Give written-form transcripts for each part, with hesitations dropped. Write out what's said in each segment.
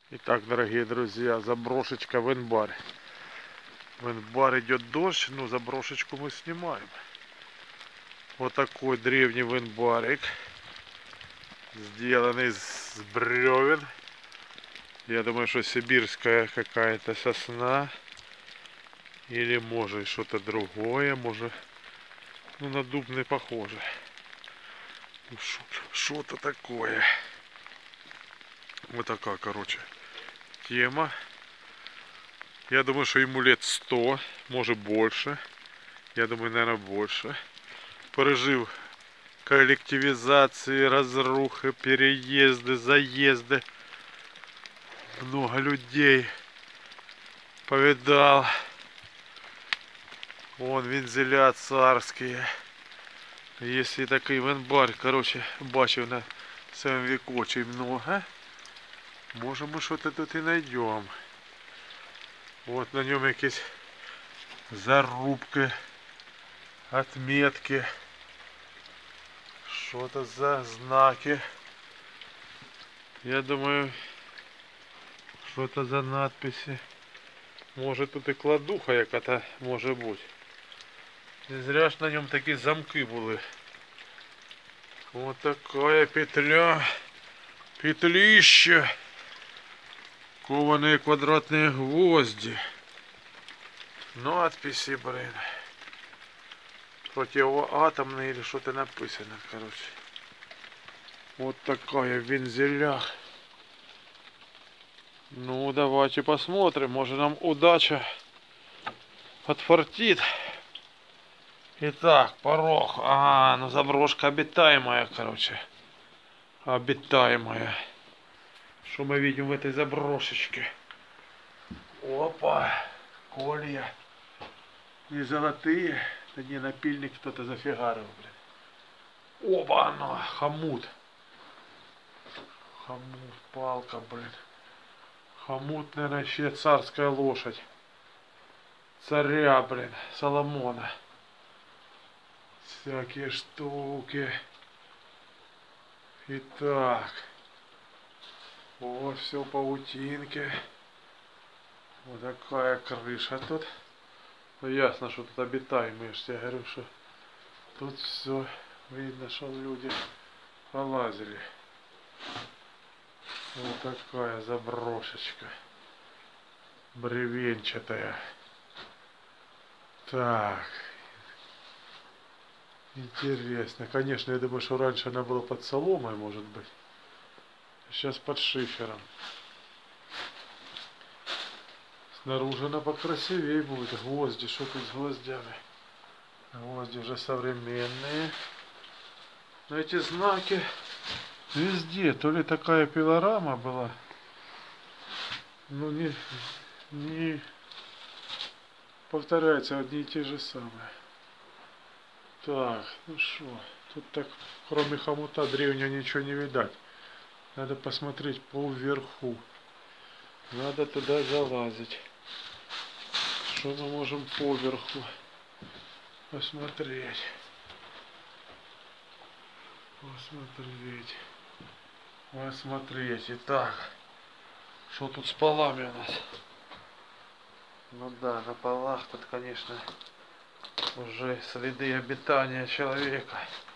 Итак, дорогие друзья, заброшечка в Инбаре. В Инбар идет дождь, но заброшечку мы снимаем. Вот такой древний винбарик, сделанный из бревен. Я думаю, что сибирская какая-то сосна. Или может что-то другое, может, ну на дуб не похоже. Что-то такое. Вот такая, короче, тема. Я думаю, что ему лет 100, может больше. Я думаю, наверное, больше. Пережив коллективизации, разрухи, переезды, заезды. Много людей повидал. Вон вензеля царские. Если такий винбар, короче, бачив на своем веку очень много. Може ми щось тут і знайдемо. Вот на нем якісь зарубки, отметки. Что-то за знаки. Я думаю, что-то за надписи. Может тут и кладуха яка-то може бути. Не зря ж на нем такі замки були. Вот такая петля. Петлища. Кованые квадратные гвозди. Надписи, блин. Противоатомные или что-то написано, короче. Вот такая в вензелях. Ну, давайте посмотрим. Может нам удача подфартит. Итак, порог. Ага, ну заброшка обитаемая, короче. Обитаемая. Что мы видим в этой заброшечке? Опа, колья. Не золотые. Да не, напильник кто-то зафигарил, блин. Оба оно, хомут. Хомут, палка, блин. Хомут, наверное, еще царская лошадь. Царя, блин, Соломона. Всякие штуки. Итак. Вот все паутинки. Вот такая крыша тут. Ну ясно, что тут обитаемые. Я говорю, что тут все видно, что люди полазили. Вот такая заброшечка. Бревенчатая. Так. Интересно. Конечно, я думаю, что раньше она была под соломой, может быть. Сейчас под шифером. Снаружи она покрасивее будет. Гвозди, что тут с гвоздями? Гвозди уже современные. Но эти знаки везде. То ли такая пилорама была. Ну не повторяются одни и те же самые. Так, ну что, тут так кроме хомута древнего ничего не видать. Надо посмотреть по верху. Надо туда залазить. Что мы можем поверху посмотреть? Посмотреть. Итак, что тут с полами у нас? Ну да, на полах тут, конечно, уже следы обитания человека.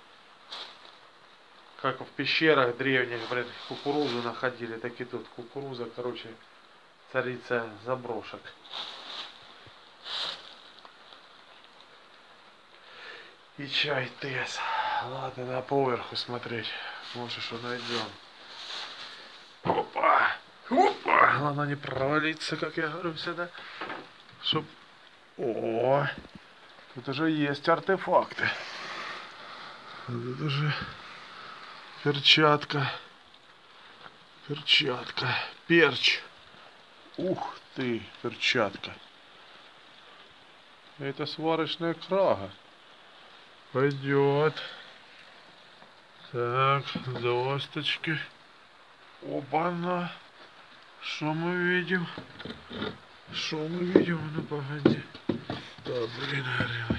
Как в пещерах древних, блин, кукурузу находили, так и тут кукуруза, короче, царица заброшек. И чай тес. Ладно, на поверху смотреть. Может, что найдем. Опа! Опа! Главное не провалиться, как я говорю всегда. Чтоб... О! Тут уже есть артефакты. Тут уже перчатка. Перчатка. Перч. Ух ты, перчатка. Это сварочная крага. Пойдет. Так, досточки. Оба-на. Что мы видим? Что мы видим? Ну погоди. Да, блин, горелый.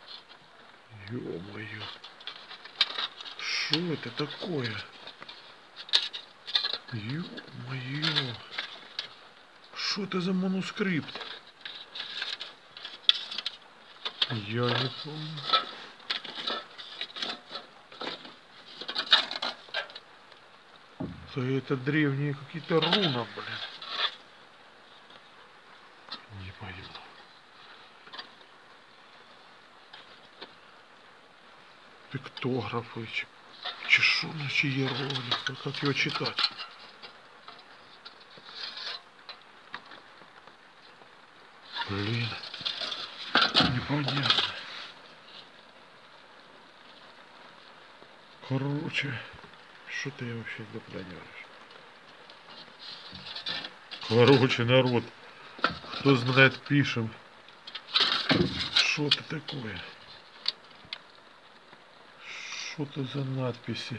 Ё-моё. Что это такое? Ё-моё. Что это за манускрипт? Я не помню. Да это древние какие-то руны, блин. Не пойму. Пиктографы, чешуйничий иероглифы. Как его читать? Блин. Непонятно. Короче, что-то я вообще не понимаешь. Короче, народ, кто знает, пишем. Что это такое? Что это за надписи?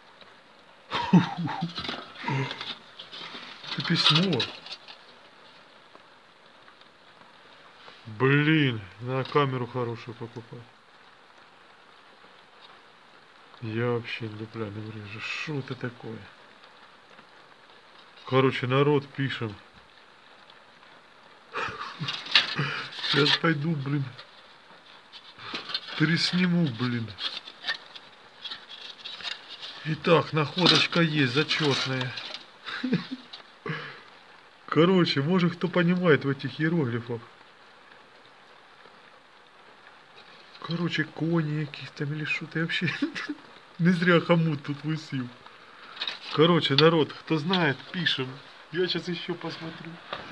Это письмо. Блин, надо камеру хорошую покупать. Я вообще не дупля не врежу. Что это такое? Короче, народ, пишем. Сейчас пойду, блин. Пересниму, блин. Итак, находочка есть, зачетная. Короче, может кто понимает в этих иероглифах. Короче, кони какие-то или что-то. Я вообще не зря хомут тут высил. Короче, народ, кто знает, пишем. Я сейчас еще посмотрю.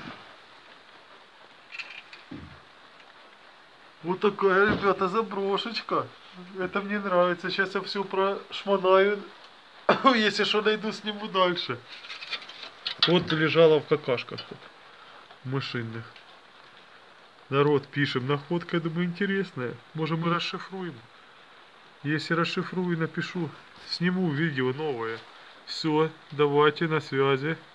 Вот такая, ребята, заброшечка. Это мне нравится. Сейчас я все прошмонаю. Если что найду, сниму дальше. Вот лежала в какашках тут. Мышиных. Народ, пишем. Находка, я думаю, интересная. Может, мы расшифруем. Если расшифрую, напишу. Сниму видео новое. Все, давайте, на связи.